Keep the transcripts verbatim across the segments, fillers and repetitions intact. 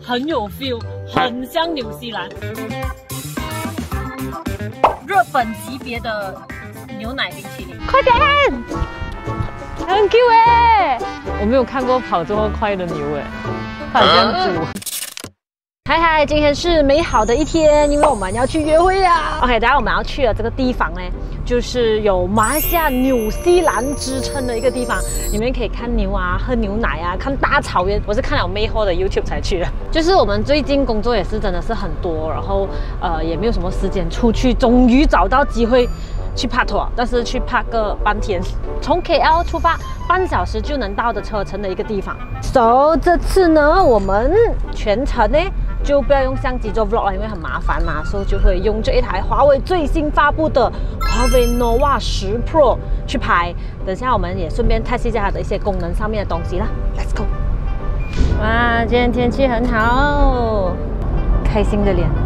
很有 feel， 很像纽西兰。日本级别的牛奶冰淇淋，快点！很 Q 哎！我没有看过跑这么快的牛哎，它很像猪。嗨嗨，今天是美好的一天，因为我们要去约会啊。OK， 等下我们要去的这个地方呢，就是有马来西亚纽西兰之称的一个地方，你们可以看牛啊，喝牛奶啊，看大草原。我是看了妹后的 YouTube 才去的。就是我们最近工作也是真的是很多，然后呃也没有什么时间出去，终于找到机会去帕托，但是去帕个半天，从 K L 出发，半小时就能到的车程的一个地方。So 这次呢，我们全程呢就不要用相机做 vlog 了，因为很麻烦嘛，所以就会用这一台华为最新发布的华为 Nova 十 Pro 去拍。等下我们也顺便 test 一下它的一些功能上面的东西啦。Let's go！ 哇，今天天气很好，开心的脸。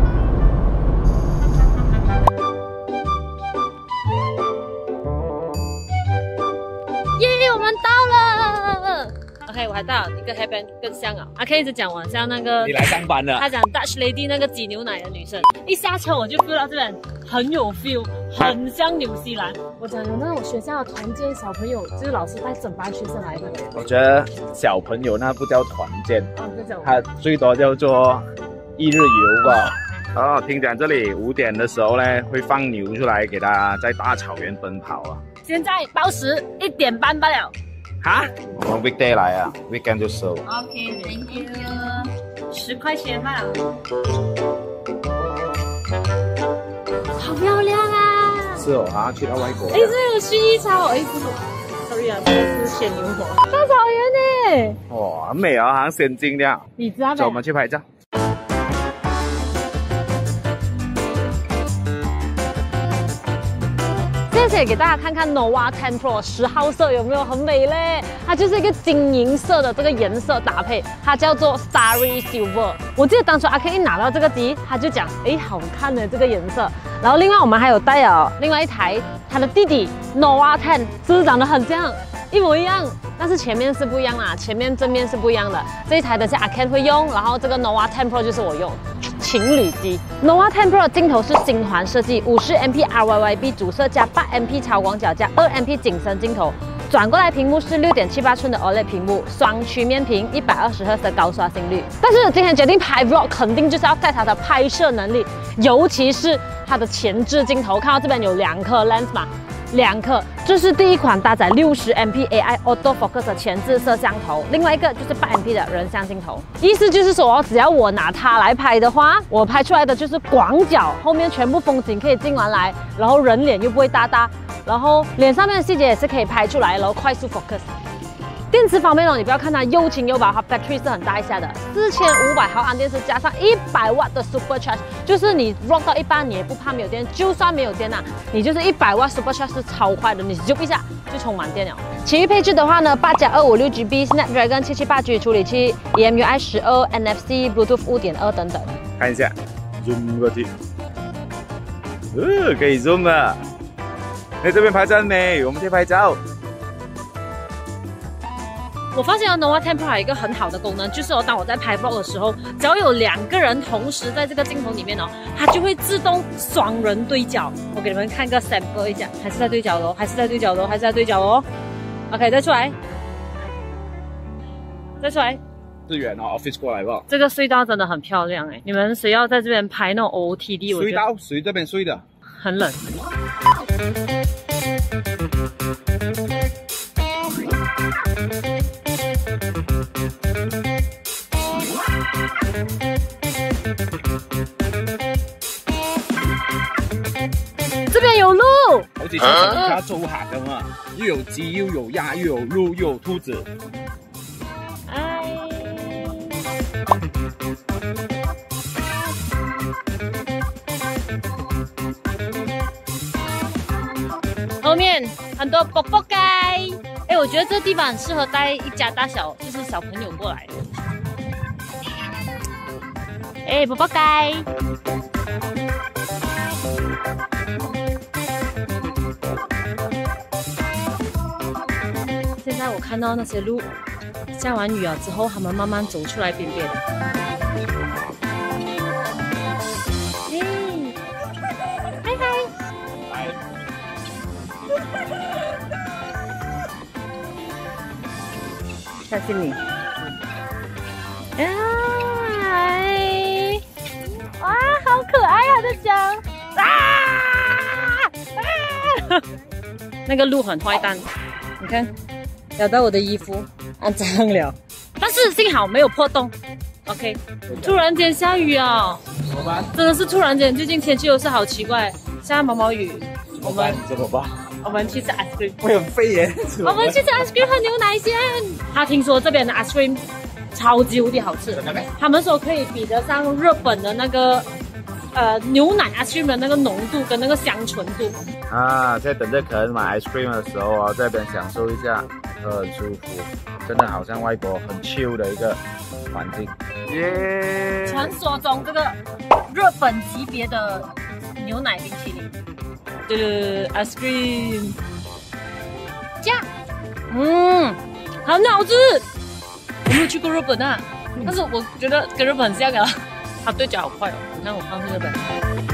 耶，我们到了。OK， 我还带了一个 headband 更像啊。阿 K 一直讲我像那个你来上班了， 他讲 Dutch Lady 那个挤牛奶的女生，一下车我就 feel 到这边很有 feel， 很像纽西兰。我讲有那种学校的团建小朋友，就是老师带整班学生来的。 我觉得小朋友那不叫团建， 啊，就叫它最多叫做一日游吧。哦，听讲这里五点的时候呢，会放牛出来给它在大草原奔跑啊。 现在报时一点半罢了。 哈？我们 weekday 来啊 ，weekend 就收。 OK，thank you。十块钱吧。好漂亮啊！ 是哦，好像去到外国。 哎，这有薰衣草，哎，不是 ，sorry 啊，这个是鲜牛火。大草原呢？ 哇，很美啊，好像仙境这样。 你知道吗？ 走，我们去拍照。 现在给大家看看 Nova 十 Pro 十号色有没有很美嘞？它就是一个金银色的这个颜色搭配，它叫做 Starry Silver。我记得当初阿 K 一拿到这个机，他就讲，哎，好看的这个颜色。然后另外我们还有带了另外一台它的弟弟 Nova 十，是不是长得很像，一模一样？但是前面是不一样啦，前面正面是不一样的。这一台等下阿 Ken 会用，然后这个 Nova 十 Pro 就是我用。情侣机 Nova 十 Pro 镜头是星环设计， 五十 M P R Y Y B 主摄加 八 M P 超广角加 二 M P 景深镜头。转过来屏幕是 六点七八寸的 O L E D 屏幕，双曲面屏，一百二十赫兹的高刷新率。但是今天决定拍 vlog， 肯定就是要带它的拍摄能力，尤其是它的前置镜头。看到这边有两颗 lens 嘛？两颗，这是第一款搭载 六十 M P A I Auto Focus 的前置摄像头，另外一个就是 八 M P 的人像镜头。意思就是说，只要我拿它来拍的话，我拍出来的就是广角，后面全部风景可以进完来，然后人脸又不会大大，然后脸上面的细节也是可以拍出来，然后快速 focus。电池方面呢，你不要看它又轻又薄，它 battery 是很大一下的，四千五百毫安电池加上一百瓦的 super charge， 就是你 rock 到一半你也不怕没有电，就算没有电啊，你就是一百瓦 super charge 是超快的，你就一下就充满电了。其余配置的话呢，八加二五六 G B Snapdragon 七七八 G 处理器 ，E M U I 十二 N F C Bluetooth 五点二等等。 看一下 ，zoom 过去，呃，可以 zoom 了。那这边拍照没？我们去拍照。 我发现 Nova 十 Pro 还有一个很好的功能，就是哦，当我在拍 vlog 的时候，只要有两个人同时在这个镜头里面哦，它就会自动双人对焦。我给你们看个 sample 一下，还是在对焦的哦，还是在对焦的哦，还是在对焦的哦。OK， 再出来，再出来。 是远哦 ，office 过来吧。 这个隧道真的很漂亮哎，你们谁要在这边拍那种 O O T D？ 隧道谁这边睡的？ 很冷。这边有鹿， 好似上家租客咁啊，又有雞，又有鴨，又有鹿，又有兔子。 哎，后面很多卜卜街，哎，我觉得这地方很适合带一家大小，就是小朋友过来。哎，卜卜街。现在我看到那些鹿， 下完雨啊之后，他们慢慢走出来边边。耶！嗨嗨！相信你。哎！哇，好可爱啊！在讲啊啊！那个鹿很坏蛋，你看，咬到我的衣服，肮脏了。但是幸好没有破洞。OK， 突然间下雨啊， 怎么办？ 真的是突然间，最近天气又是好奇怪，下毛毛雨。我们怎么办？ 我们去吃 ice cream。 会有肺炎。 我们去吃 ice cream 喝牛奶先。他听说这边的 ice cream 超级无敌好吃，他们说可以比得上日本的那个呃牛奶 ice cream 的那个浓度跟那个香醇度。 啊，在等着客人买 ice cream 的时候啊，在这边享受一下，喝很舒服，真的好像外国很 chill 的一个环境。耶！ 传说中这个日本级别的牛奶冰淇淋，对对对 ，ice cream， 这样，嗯，很好吃。我没有去过日本啊，但是我觉得跟日本很像啊。它对焦好快哦，你看我放去日本。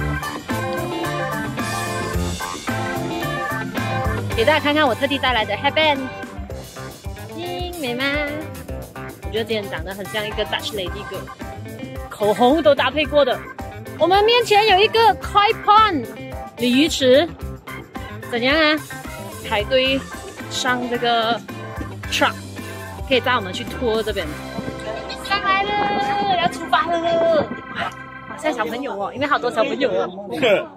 给大家看看我特地带来的 headband， 咦，美吗？我觉得今天长得很像一个 Dutch lady girl， 口红都搭配过的。我们面前有一个 Koi Pond 鲤鱼池，怎样啊？排队上这个 truck， 可以带我们去 tour 这边。上来了，要出发了！哇，现在小朋友哦，因为好多小朋友哦。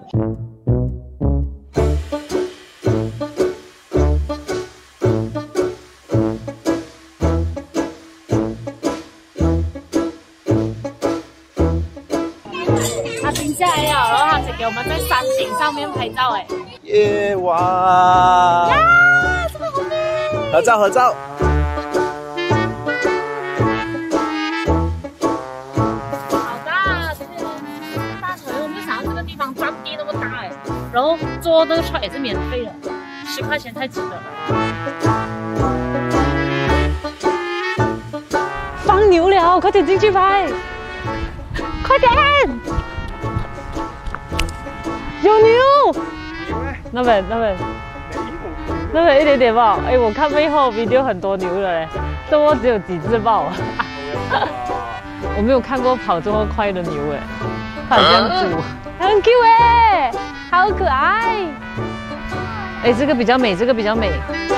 他停下来了，然后他只给我们在山顶上面拍照，哎。 耶哇！ 呀，这么好美！ 合照合照。 然后坐那个车也是免费的，十块钱太值了。放牛了，快点进去拍！快点！有牛！那边那边那边一点点吧。哎，我看背后 video 很多牛了嘞，怎么只有几只豹？我没有看过跑这么快的牛哎，它很像猪，很 Q 哎。好可爱！哎，这个比较美，这个比较美。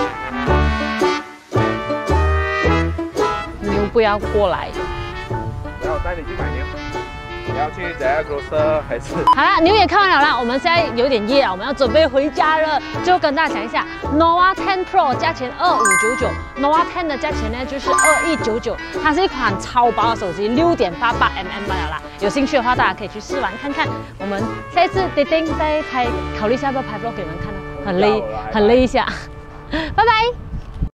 牛不要过来。 然后我带你去买牛。你要去怎样 grocer 还是？ 好了，牛也看完了啦，我们现在有点夜了，我们要准备回家了。最后跟大家讲一下 ，Nova 十 Pro 价钱二五九九 ，Nova 十的价钱呢就是二一九九，它是一款超薄的手机，六点八八 mm 罢了啦。有兴趣的话，大家可以去试玩看看。我们下一次 dating 再拍，考虑一下要不要拍 vlog 给你们看呢？很累，很累一下。拜拜。